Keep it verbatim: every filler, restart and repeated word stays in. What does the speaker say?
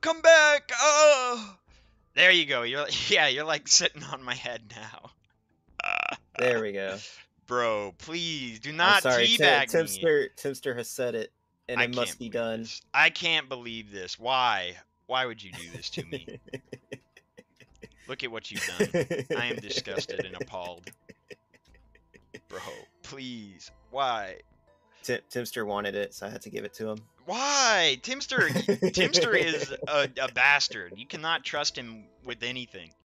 come back. Oh, there you go. You're yeah, you're like sitting on my head now. Uh, There we go. Bro, please do I'm not sorry. T teabag me. Timster, Timster has said it, and I it must can't be believe done. this. I can't believe this. Why? Why would you do this to me? Look at what you've done. I am disgusted and appalled. Bro, please. Why? Tim Timster wanted it, so I had to give it to him. Why? Timster Timster is a, a bastard. You cannot trust him with anything.